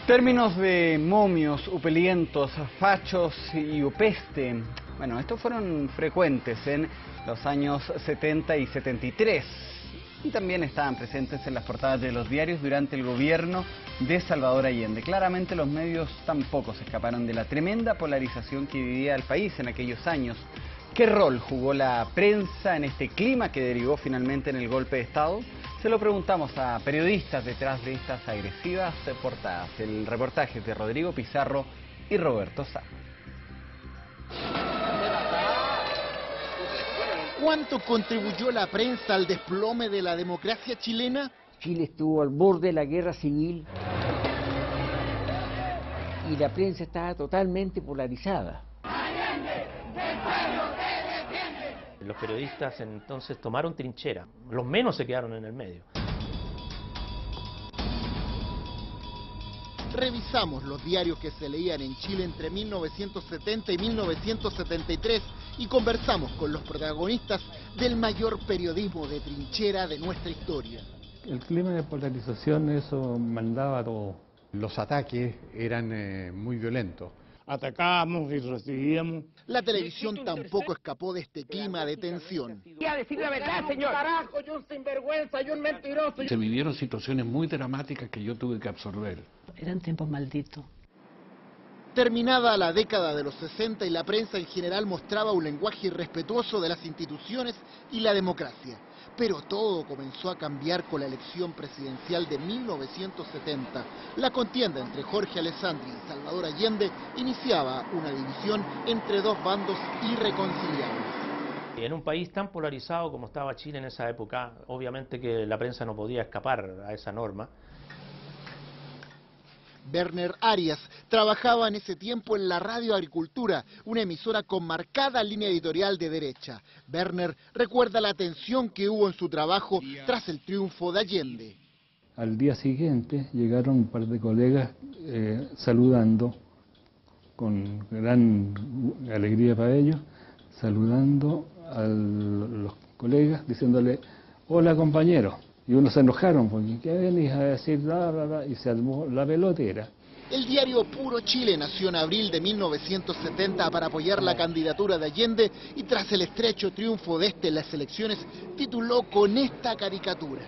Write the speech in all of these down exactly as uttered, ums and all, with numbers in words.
Términos de momios, upelientos, fachos y upeste, bueno, estos fueron frecuentes en los años setenta y setenta y tres y también estaban presentes en las portadas de los diarios durante el gobierno de Salvador Allende. Claramente los medios tampoco se escaparon de la tremenda polarización que vivía el país en aquellos años. ¿Qué rol jugó la prensa en este clima que derivó finalmente en el golpe de Estado? Se lo preguntamos a periodistas detrás de estas agresivas portadas. El reportaje es de Rodrigo Pizarro y Roberto Sá. ¿Cuánto contribuyó la prensa al desplome de la democracia chilena? Chile estuvo al borde de la guerra civil y la prensa estaba totalmente polarizada. Los periodistas entonces tomaron trinchera, los menos se quedaron en el medio. Revisamos los diarios que se leían en Chile entre mil novecientos setenta y mil novecientos setenta y tres y conversamos con los protagonistas del mayor periodismo de trinchera de nuestra historia. El clima de polarización, eso mandaba todo. Los ataques eran eh, muy violentos. Atacábamos y recibíamos. La televisión tampoco escapó de este clima de tensión. ¡Ya decir la verdad, señor! ¡Carajo, yo un sinvergüenza, yo un mentiroso! Se vivieron situaciones muy dramáticas que yo tuve que absorber. Eran tiempos malditos. Terminada la década de los sesenta y la prensa en general mostraba un lenguaje irrespetuoso de las instituciones y la democracia. Pero todo comenzó a cambiar con la elección presidencial de mil novecientos setenta. La contienda entre Jorge Alessandri y Salvador Allende iniciaba una división entre dos bandos irreconciliables. En un país tan polarizado como estaba Chile en esa época, obviamente que la prensa no podía escapar a esa norma. Werner Arias trabajaba en ese tiempo en la Radio Agricultura, una emisora con marcada línea editorial de derecha. Werner recuerda la tensión que hubo en su trabajo tras el triunfo de Allende. Al día siguiente llegaron un par de colegas eh, saludando, con gran alegría para ellos, saludando a los colegas, diciéndole, hola compañeros. Y unos se enojaron, porque ¿qué venís a decir? Bla, bla, bla, y se armó la pelotera. El diario Puro Chile nació en abril de mil novecientos setenta para apoyar la candidatura de Allende y tras el estrecho triunfo de este en las elecciones, tituló con esta caricatura.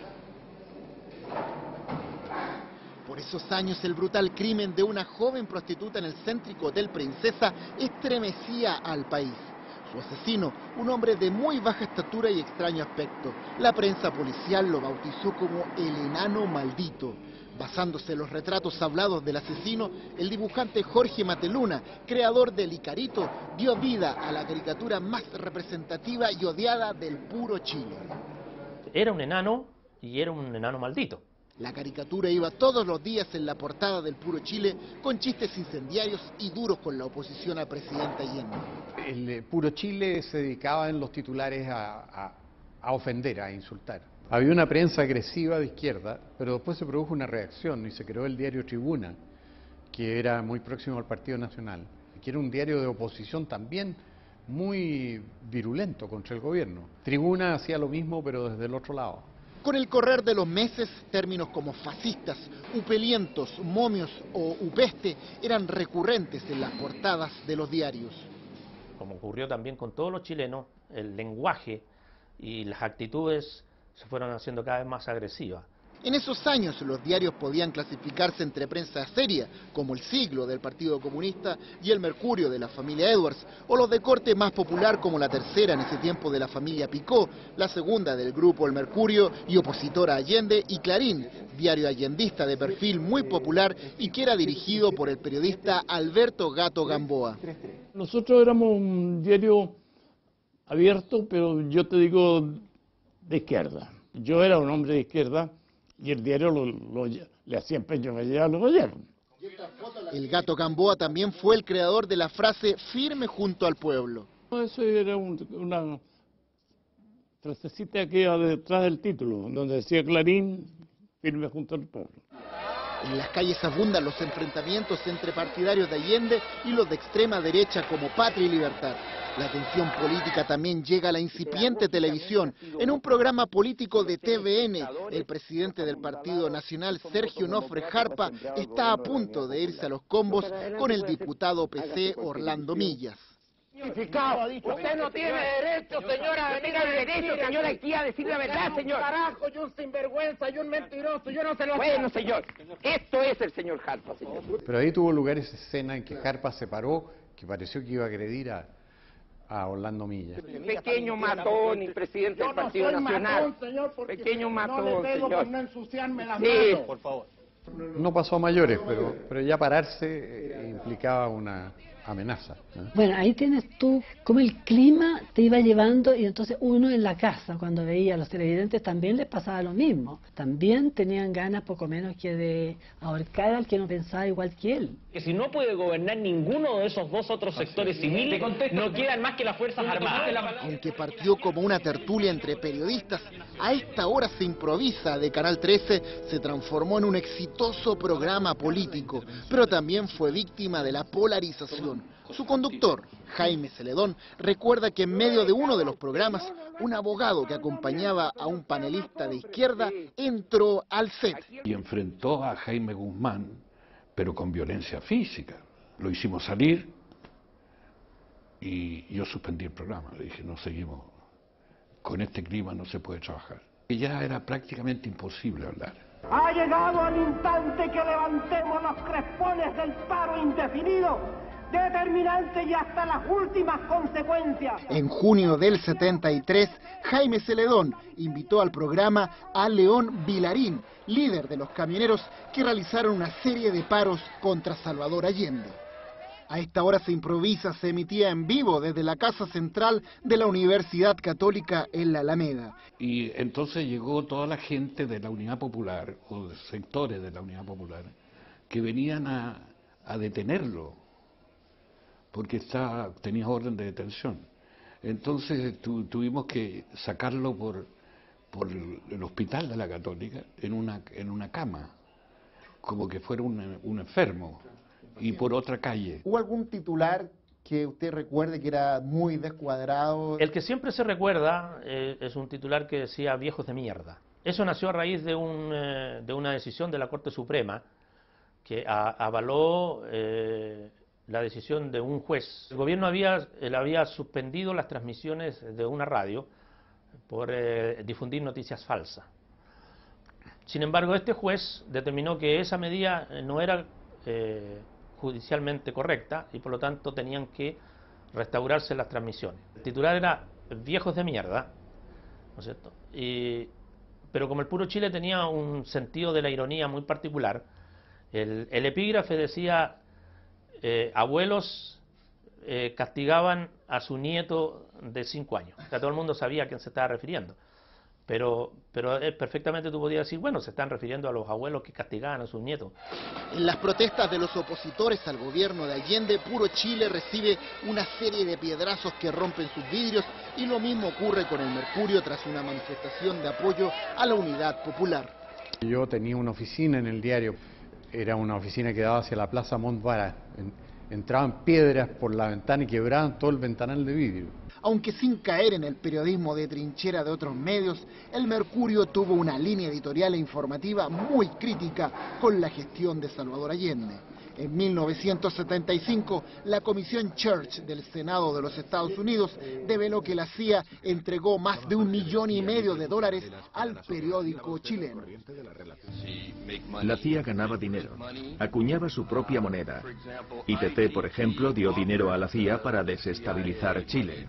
Por esos años el brutal crimen de una joven prostituta en el céntrico Hotel Princesa estremecía al país. Su asesino, un hombre de muy baja estatura y extraño aspecto. La prensa policial lo bautizó como el enano maldito. Basándose en los retratos hablados del asesino, el dibujante Jorge Mateluna, creador del Icarito, dio vida a la caricatura más representativa y odiada del Puro Chile. Era un enano y era un enano maldito. La caricatura iba todos los días en la portada del Puro Chile con chistes incendiarios y duros con la oposición al presidente Allende. El eh, Puro Chile se dedicaba en los titulares a, a, a ofender, a insultar. Había una prensa agresiva de izquierda, pero después se produjo una reacción y se creó el diario Tribuna, que era muy próximo al Partido Nacional, que era un diario de oposición también muy virulento contra el gobierno. Tribuna hacía lo mismo, pero desde el otro lado. Con el correr de los meses, términos como fascistas, upelientos, momios o upeste eran recurrentes en las portadas de los diarios. Como ocurrió también con todos los chilenos, el lenguaje y las actitudes se fueron haciendo cada vez más agresivas. En esos años los diarios podían clasificarse entre prensa seria, como El Siglo del Partido Comunista y El Mercurio de la familia Edwards, o los de corte más popular como La Tercera en ese tiempo de la familia Picó, La Segunda del grupo El Mercurio y opositora a Allende, y Clarín, diario allendista de perfil muy popular y que era dirigido por el periodista Alberto Gato Gamboa. Nosotros éramos un diario abierto, pero yo te digo de izquierda. Yo era un hombre de izquierda. Y el diario lo, lo, le hacía empeño a llegar al gobierno. El Gato Gamboa también fue el creador de la frase firme junto al pueblo. Eso era un, una frasecita que iba detrás del título, donde decía Clarín, firme junto al pueblo. En las calles abundan los enfrentamientos entre partidarios de Allende y los de extrema derecha como Patria y Libertad. La tensión política también llega a la incipiente televisión. En un programa político de T V N, el presidente del Partido Nacional, Sergio Nofre Jarpa, está a punto de irse a los combos con el diputado P C Orlando Millas. Usted no tiene derecho, señora, a venir a derecho, señora, aquí a decir la verdad, señor. Carajo, yo un sinvergüenza, yo un mentiroso, yo no se lo... Bueno, señor, esto es el señor Jarpa, señor. Pero ahí tuvo lugar esa escena en que Jarpa se paró, que pareció que iba a agredir a, a Orlando Millas. Pequeño matón y presidente del Partido Nacional. Matón, señor, Pequeño matón, no le pego señor. por no ensuciarme las Sí, manos. por favor. No pasó a mayores, pero, pero ya pararse eh, implicaba una amenaza, ¿no? Bueno, ahí tienes tú cómo el clima te iba llevando y entonces uno en la casa, cuando veía a los televidentes, también les pasaba lo mismo. También tenían ganas poco menos que de ahorcar al que no pensaba igual que él. Que si no puede gobernar ninguno de esos dos otros sectores civiles, no quedan más que las Fuerzas Armadas. Aunque partió como una tertulia entre periodistas, a esta hora se improvisa de Canal trece se transformó en un exitoso programa político, pero también fue víctima de la polarización. Su conductor, Jaime Celedón, recuerda que en medio de uno de los programas, un abogado que acompañaba a un panelista de izquierda entró al set. Y enfrentó a Jaime Guzmán, pero con violencia física. Lo hicimos salir y yo suspendí el programa. Le dije, no seguimos, con este clima no se puede trabajar. Y ya era prácticamente imposible hablar. Ha llegado el instante que levantemos los crespones del paro indefinido, determinante y hasta las últimas consecuencias. En junio del setenta y tres, Jaime Celedón invitó al programa a León Vilarín, líder de los camioneros que realizaron una serie de paros contra Salvador Allende. A esta hora se improvisa, se emitía en vivo desde la Casa Central de la Universidad Católica en la Alameda. Y entonces llegó toda la gente de la Unidad Popular, o de sectores de la Unidad Popular, que venían a, a detenerlo, porque está, tenía orden de detención. Entonces tu, tuvimos que sacarlo por, por el, el hospital de la Católica en una, en una cama, como que fuera un, un enfermo, y por otra calle. ¿Hubo algún titular que usted recuerde que era muy descuadrado? El que siempre se recuerda eh, es un titular que decía viejos de mierda. Eso nació a raíz de, un, eh, de una decisión de la Corte Suprema que a, avaló eh, la decisión de un juez. El gobierno había, él había suspendido las transmisiones de una radio por eh, difundir noticias falsas. Sin embargo, este juez determinó que esa medida no era eh, judicialmente correcta y por lo tanto tenían que restaurarse las transmisiones. El titular era viejos de mierda, ¿no es cierto? Y, pero como el Puro Chile tenía un sentido de la ironía muy particular, el, el epígrafe decía eh, abuelos eh, castigaban a su nieto de cinco años. O sea, todo el mundo sabía a quién se estaba refiriendo. Pero, pero eh, perfectamente tú podías decir, bueno, se están refiriendo a los abuelos que castigaban a sus nietos. En las protestas de los opositores al gobierno de Allende, Puro Chile recibe una serie de piedrazos que rompen sus vidrios y lo mismo ocurre con el Mercurio tras una manifestación de apoyo a la Unidad Popular. Yo tenía una oficina en el diario, era una oficina que daba hacia la Plaza Montvara. Entraban piedras por la ventana y quebraban todo el ventanal de vidrio. Aunque sin caer en el periodismo de trinchera de otros medios, el Mercurio tuvo una línea editorial e informativa muy crítica con la gestión de Salvador Allende. En mil novecientos setenta y cinco, la Comisión Church del Senado de los Estados Unidos develó que la C I A entregó más de un millón y medio de dólares al periódico chileno. La C I A ganaba dinero, acuñaba su propia moneda. I P C, por ejemplo, dio dinero a la C I A para desestabilizar Chile.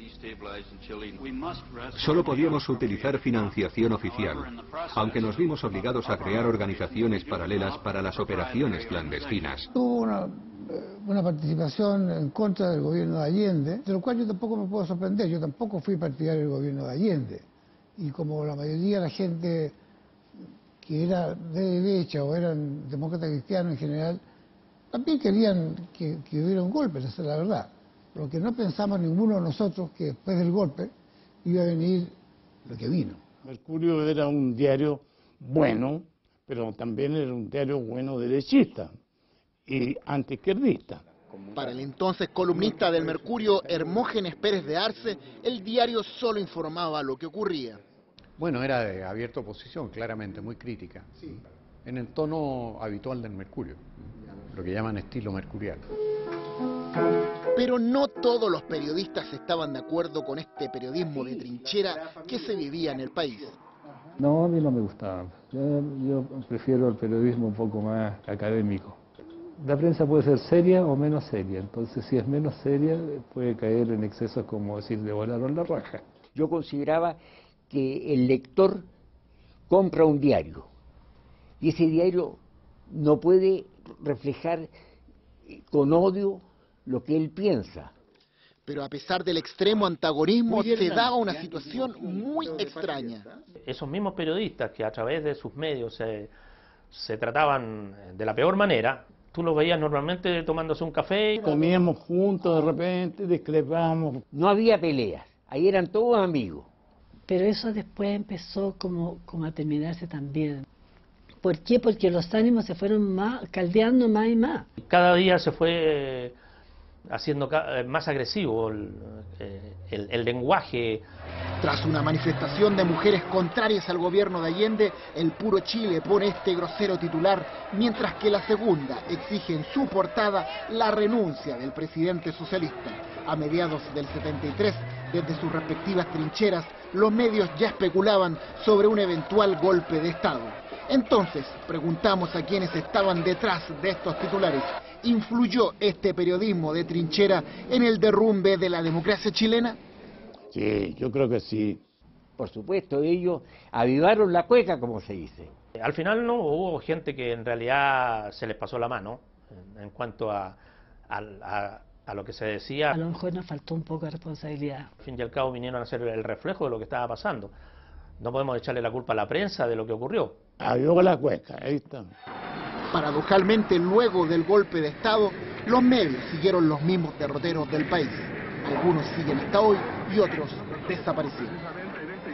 Solo podíamos utilizar financiación oficial, aunque nos vimos obligados a crear organizaciones paralelas para las operaciones clandestinas. Hubo una, una participación en contra del gobierno de Allende, de lo cual yo tampoco me puedo sorprender. Yo tampoco fui partidario del gobierno de Allende. Y como la mayoría de la gente que era de derecha o eran demócratas cristianos en general, también querían que, que hubiera un golpe, esa es la verdad. Lo que no pensamos ninguno de nosotros que después del golpe iba a venir lo que vino. Mercurio era un diario bueno, pero también era un diario bueno derechista y antiizquierdista. Para el entonces columnista del Mercurio, Hermógenes Pérez de Arce, el diario solo informaba lo que ocurría. Bueno, era de abierta oposición, claramente, muy crítica, en el tono habitual del Mercurio, lo que llaman estilo mercurial. Pero no todos los periodistas estaban de acuerdo con este periodismo de trinchera que se vivía en el país. No, a mí no me gustaba. Yo, yo prefiero el periodismo un poco más académico. La prensa puede ser seria o menos seria, entonces si es menos seria puede caer en excesos como decir le volaron la raja. Yo consideraba que el lector compra un diario y ese diario no puede reflejar con odio lo que él piensa. Pero a pesar del extremo antagonismo se daba una situación muy extraña. Esos mismos periodistas que a través de sus medios se, se trataban de la peor manera, tú los veías normalmente tomándose un café. Comíamos juntos, de repente discrepábamos. No había peleas, ahí eran todos amigos. Pero eso después empezó como, como a terminarse también. ¿Por qué? Porque los ánimos se fueron más, caldeando más y más. Cada día se fue haciendo más agresivo el, el, el lenguaje. Tras una manifestación de mujeres contrarias al gobierno de Allende, el Puro Chile pone este grosero titular, mientras que la segunda exige en su portada la renuncia del presidente socialista. A mediados del setenta y tres, desde sus respectivas trincheras, los medios ya especulaban sobre un eventual golpe de Estado. Entonces, preguntamos a quienes estaban detrás de estos titulares, ¿influyó este periodismo de trinchera en el derrumbe de la democracia chilena? Sí, yo creo que sí. Por supuesto, ellos avivaron la cueca, como se dice. Al final no hubo gente que en realidad se les pasó la mano en, en cuanto a, a, a, a lo que se decía. A lo mejor nos faltó un poco de responsabilidad. Al fin y al cabo vinieron a ser el reflejo de lo que estaba pasando. No podemos echarle la culpa a la prensa de lo que ocurrió. Avivó la cueca, ahí está. Paradojalmente, luego del golpe de Estado, los medios siguieron los mismos derroteros del país. Algunos siguen hasta hoy y otros desaparecieron.